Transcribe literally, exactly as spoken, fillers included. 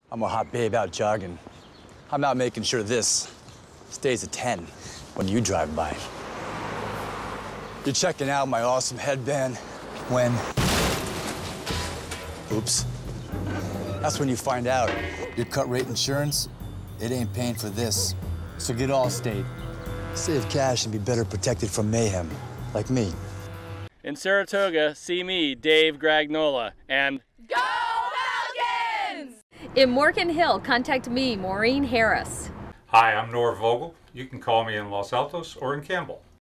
I'm a hot babe out jogging. I'm out making sure this stays a ten when you drive by. You're checking out my awesome headband when... Oops. That's when you find out your cut rate insurance, it ain't paying for this. So get Allstate. Save cash and be better protected from mayhem, like me. In Saratoga, see me, Dave Gragnola, and... Go Falcons! In Morgan Hill, contact me, Maureen Harris. Hi, I'm Nora Vogel. You can call me in Los Altos or in Campbell.